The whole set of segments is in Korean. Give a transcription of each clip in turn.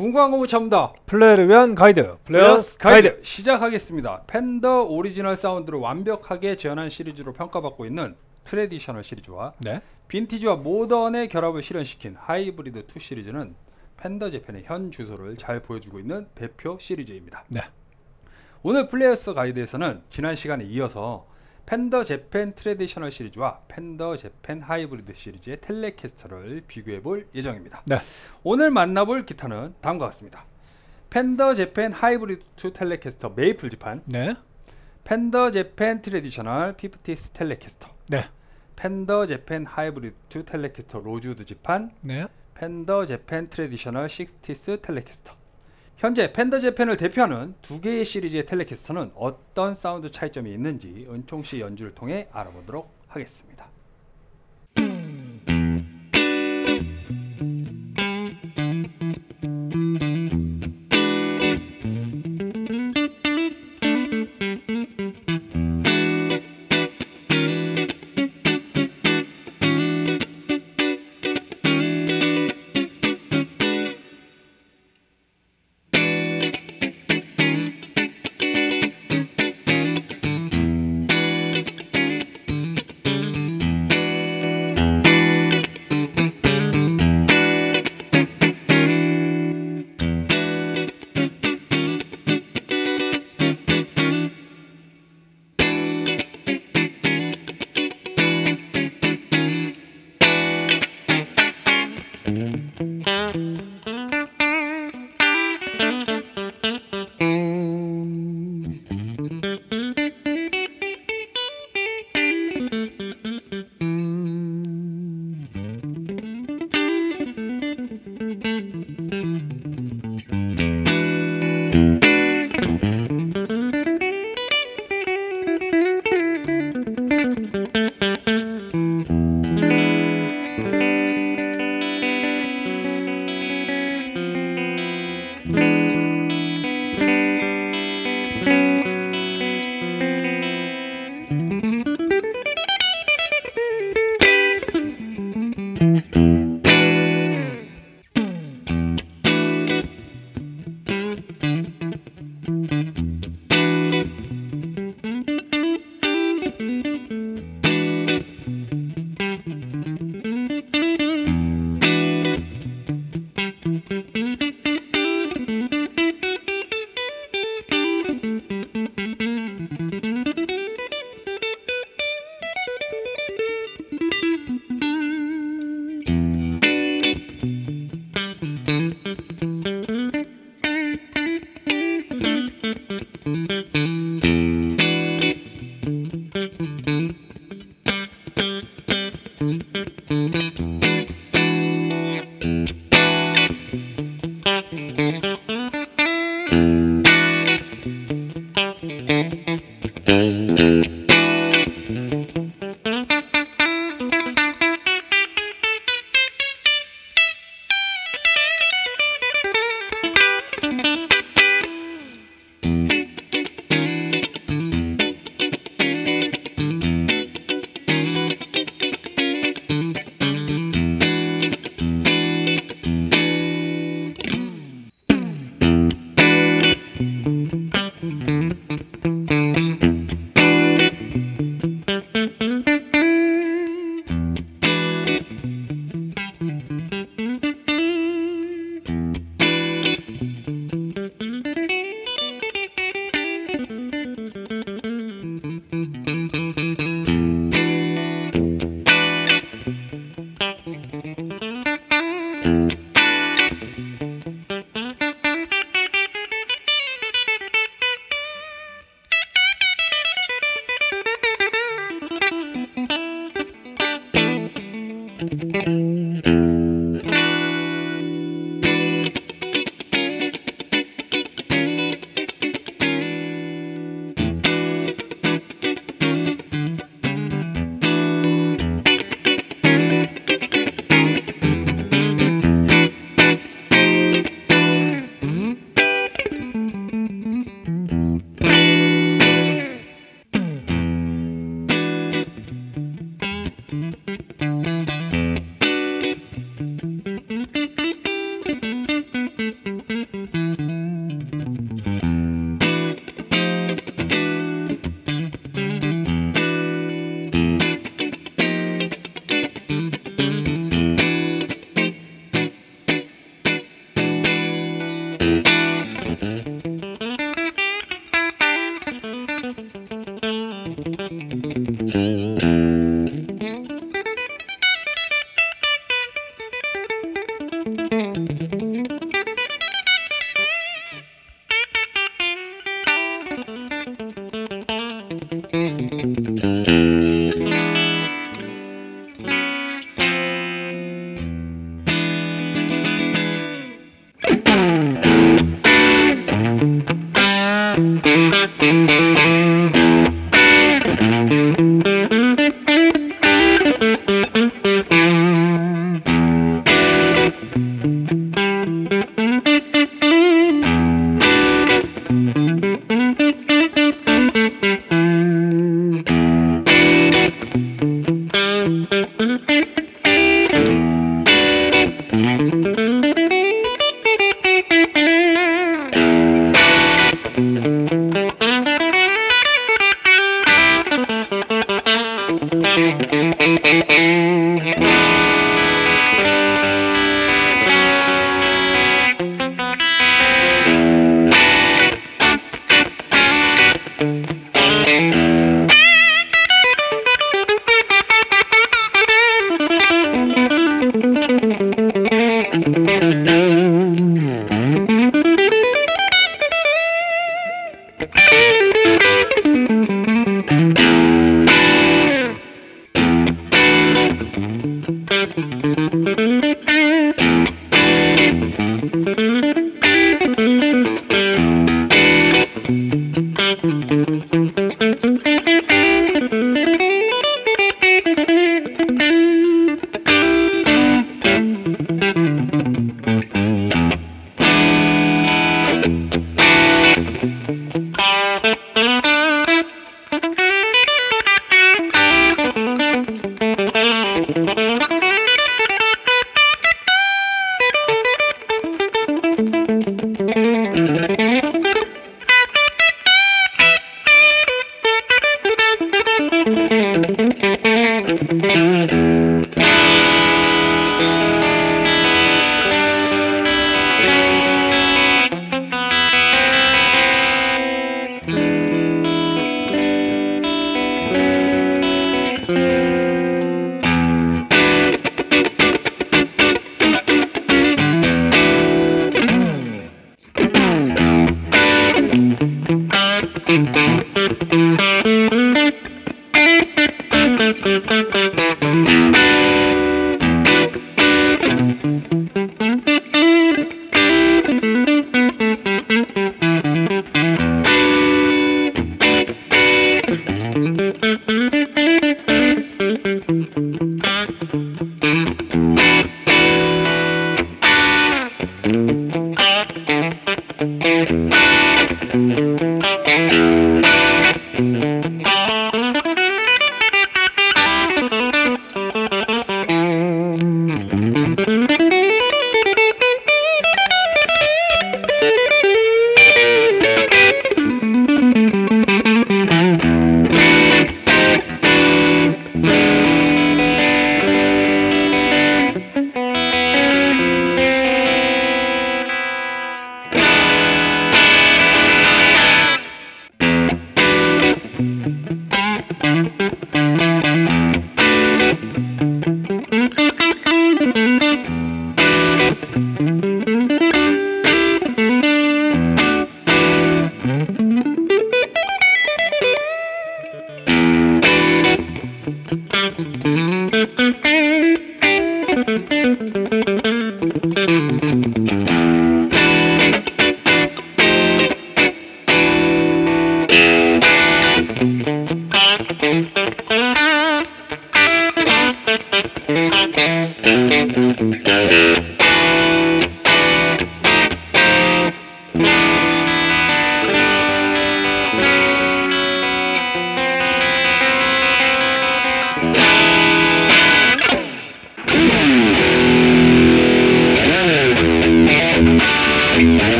궁금한 거 못 참다. 플레이를 위한 가이드, 플레이어스 가이드 시작하겠습니다. 팬더 오리지널 사운드를 완벽하게 재현한 시리즈로 평가받고 있는 트래디셔널 시리즈와 빈티지와 모던의 결합을 실현시킨 하이브리드 2 시리즈는 팬더 재팬의 현 주소를 잘 보여주고 있는 대표 시리즈입니다. 오늘 플레이어스 가이드에서는 지난 시간에 이어서 팬더 재팬 트래디셔널 시리즈와 팬더 재팬 하이브리드 시리즈의 텔레캐스터를 비교해 볼 예정입니다. 오늘 만나볼 기타는 다음과 같습니다. 팬더 재팬 하이브리드 2 텔레캐스터 메이플 지판, 팬더 재팬 트래디셔널 50스 텔레캐스터, 팬더 재팬 하이브리드 2 텔레캐스터 로즈우드 지판, 팬더 재팬 트래디셔널 60스 텔레캐스터. 현재 팬더 재팬을 대표하는 두 개의 시리즈의 텔레캐스터는 어떤 사운드 차이점이 있는지 은총씨 연주를 통해 알아보도록 하겠습니다.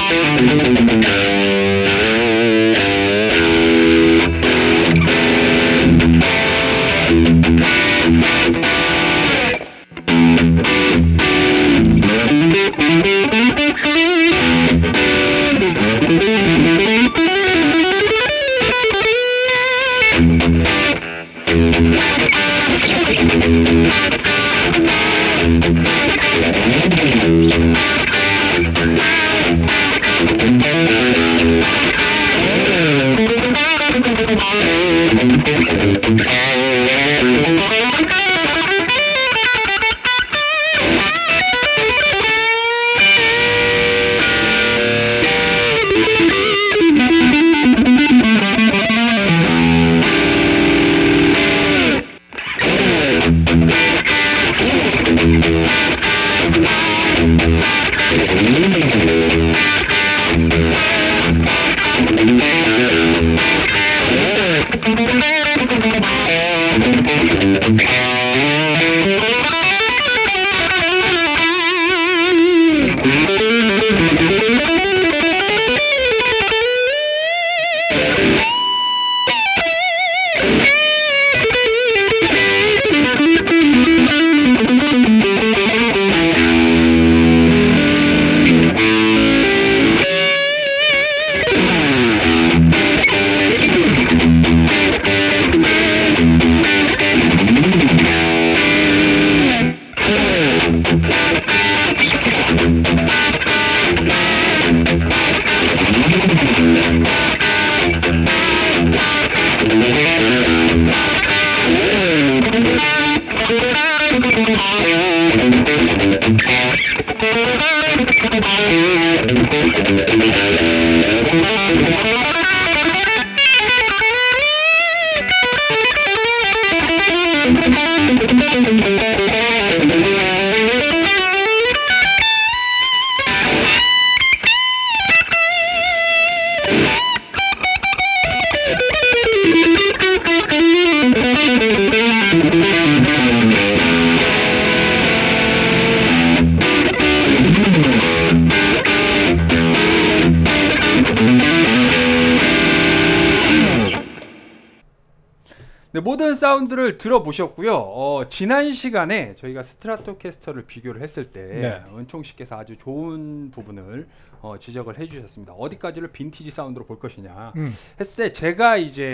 네, 모든 사운드를 들어보셨고요. 지난 시간에 저희가 스트라토캐스터를 비교를 했을 때 네. 은총 씨께서 아주 좋은 부분을 지적을 해주셨습니다. 어디까지를 빈티지 사운드로 볼 것이냐 했을 때 제가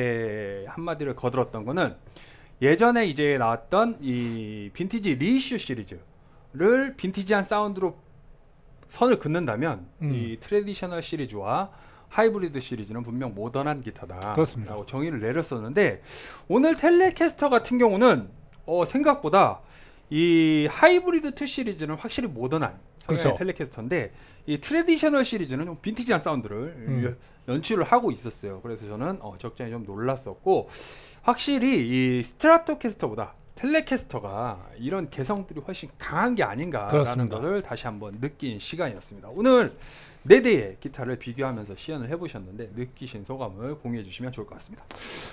이제 한마디를 거들었던 거는 예전에 이제 나왔던 이 빈티지 리이슈 시리즈를 빈티지한 사운드로 선을 긋는다면 이 트래디셔널 시리즈와 하이브리드 시리즈는 분명 모던한 기타다 라고 정의를 내렸었는데, 오늘 텔레캐스터 같은 경우는 생각보다 이 하이브리드 2 시리즈는 확실히 모던한 성향의 텔레캐스터인데, 이 트래디셔널 시리즈는 좀 빈티지한 사운드를 연출을 하고 있었어요. 그래서 저는 적잖이 좀 놀랐었고, 확실히 이 스트라토캐스터보다 텔레캐스터가 이런 개성들이 훨씬 강한 게 아닌가라는 것을 다시 한번 느낀 시간이었습니다. 오늘 4대의 기타를 비교하면서 시연을 해보셨는데 느끼신 소감을 공유해 주시면 좋을 것 같습니다.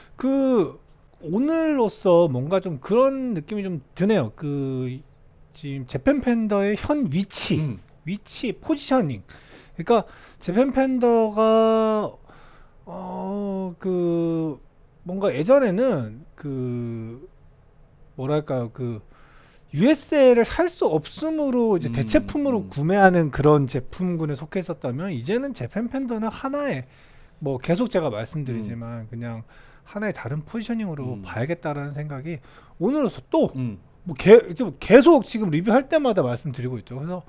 오늘로서 뭔가 좀 그런 느낌이 좀 드네요. 지금 재팬 팬더의 현 위치 포지셔닝. 그러니까 재팬 팬더가 뭔가 예전에는 뭐랄까요, USL을 살 수 없음으로 이제 대체품으로 구매하는 그런 제품군에 속해 있었다면, 이제는 재팬 팬더는 하나의, 뭐 계속 제가 말씀드리지만 그냥 하나의 다른 포지셔닝으로 봐야겠다라는 생각이 오늘로서 또 뭐 계속 지금 리뷰할 때마다 말씀드리고 있죠. 그래서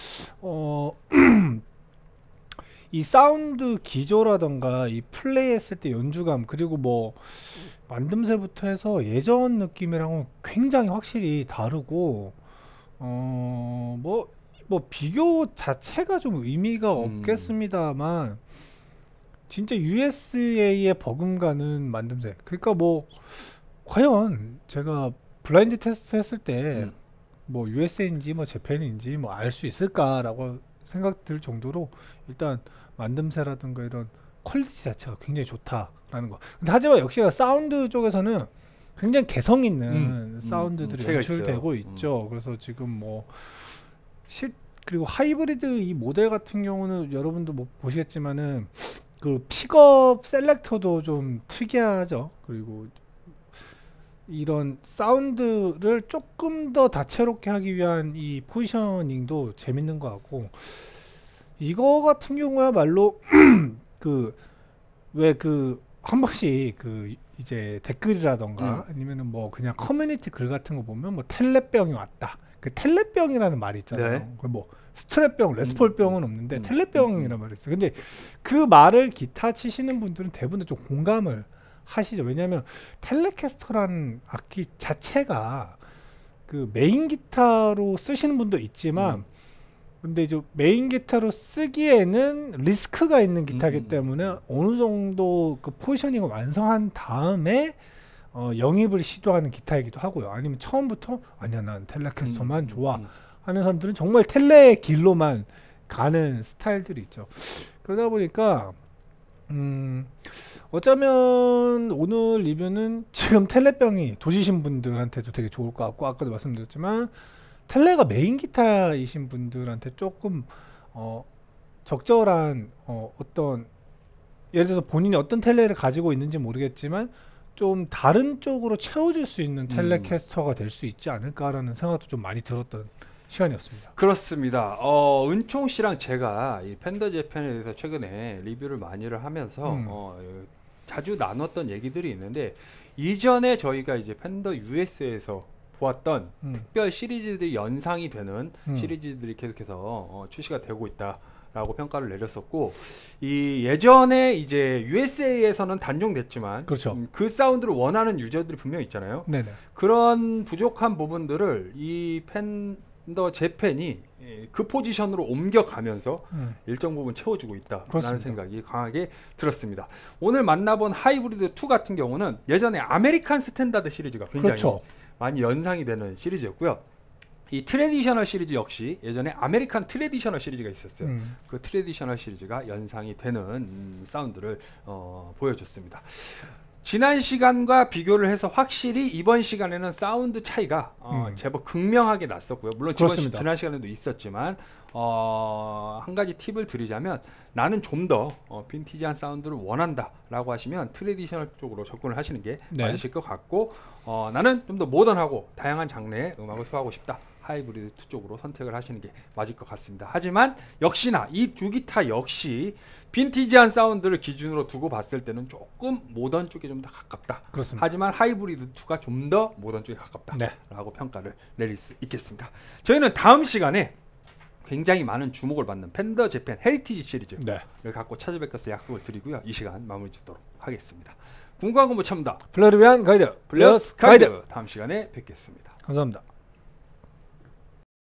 이 사운드 기조라던가 이 플레이했을 때 연주감, 그리고 뭐 만듦새부터 해서 예전 느낌이랑은 굉장히 확실히 다르고, 뭐 비교 자체가 좀 의미가 없겠습니다만, 진짜 USA에 버금가는 만듦새. 그러니까 뭐 과연 제가 블라인드 테스트 했을 때 뭐 USA인지 뭐 재팬인지 뭐 알 수 있을까라고 생각 들 정도로 일단 만듦새라든가 이런 퀄리티 자체가 굉장히 좋다라는 거. 근데 하지만 역시나 사운드 쪽에서는 굉장히 개성 있는 사운드들이 연출되고 있죠. 그래서 지금 뭐 그리고 하이브리드 이 모델 같은 경우는 여러분도 뭐 보시겠지만은 그 픽업 셀렉터도 좀 특이하죠. 그리고 이런 사운드를 조금 더 다채롭게 하기 위한 이 포지셔닝도 재밌는 것 같고, 이거 같은 경우야말로 그 왜 그 한 번씩 그 이제 댓글이라던가 아니면은 뭐 그냥 커뮤니티 글 같은 거 보면 뭐 텔레병이 왔다. 그 텔레병이라는 말이 있잖아요. 네. 그 뭐 스트랩병, 레스폴병은 없는데 텔레병이라는 말이 있어요. 근데 그 말을 기타 치시는 분들은 대부분 좀 공감을 하시죠. 왜냐하면 텔레캐스터라는 악기 자체가 그 메인 기타로 쓰시는 분도 있지만 근데 이제 메인 기타로 쓰기에는 리스크가 있는 기타이기 때문에 어느 정도 그 포지셔닝을 완성한 다음에 영입을 시도하는 기타이기도 하고요. 아니면 처음부터 아니야 난 텔레캐스터만 좋아 하는 사람들은 정말 텔레의 길로만 가는 스타일들이 있죠. 그러다 보니까 어쩌면 오늘 리뷰는 지금 텔레병이 도지신 분들한테도 되게 좋을 것 같고, 아까도 말씀드렸지만 텔레가 메인 기타이신 분들한테 조금 적절한 어떤 예를 들어서 본인이 어떤 텔레를 가지고 있는지 모르겠지만 좀 다른 쪽으로 채워줄 수 있는 텔레캐스터가 될 수 있지 않을까라는 생각도 좀 많이 들었던 시간이었습니다. 그렇습니다. 은총 씨랑 제가 이 팬더 재팬에 대해서 최근에 리뷰를 많이를 하면서 자주 나눴던 얘기들이 있는데, 이전에 저희가 이제 팬더 US에서 보았던 특별 시리즈들이 연상이 되는 시리즈들이 계속해서 출시가 되고 있다라고 평가를 내렸었고, 이 예전에 이제 USA에서는 단종됐지만 그렇죠. 그 사운드를 원하는 유저들이 분명히 있잖아요. 네네. 그런 부족한 부분들을 이 팬더 재팬이 그 포지션으로 옮겨가면서 일정 부분 채워주고 있다라는 그렇습니다. 생각이 강하게 들었습니다. 오늘 만나본 하이브리드 2 같은 경우는 예전에 아메리칸 스탠다드 시리즈가 굉장히 그렇죠. 많이 연상이 되는 시리즈였고요. 이 트레디셔널 시리즈 역시 예전에 아메리칸 트레디셔널 시리즈가 있었어요. 그 트레디셔널 시리즈가 연상이 되는 사운드를 보여줬습니다. 지난 시간과 비교를 해서 확실히 이번 시간에는 사운드 차이가 제법 극명하게 났었고요. 물론 지난 시간에도 있었지만 한 가지 팁을 드리자면, 나는 좀 더 빈티지한 사운드를 원한다 라고 하시면 트레디셔널 쪽으로 접근을 하시는 게 맞으실 것 같고, 나는 좀 더 모던하고 다양한 장르의 음악을 소화하고 싶다, 하이브리드 2 쪽으로 선택을 하시는 게 맞을 것 같습니다. 하지만 역시나 이 두 기타 역시 빈티지한 사운드를 기준으로 두고 봤을 때는 조금 모던 쪽에 좀 더 가깝다. 그렇습니다. 하지만 하이브리드 2가 좀 더 모던 쪽에 가깝다 라고 평가를 내릴 수 있겠습니다. 저희는 다음 시간에 굉장히 많은 주목을 받는 팬더 재팬 헤리티지 시리즈를 갖고 찾아뵐 것을 약속을 드리고요. 이 시간 마무리 짓도록 하겠습니다. 궁금한 거 못 참다. 플레이를 위한 가이드 플레이어스 가이드. 다음 시간에 뵙겠습니다. 감사합니다.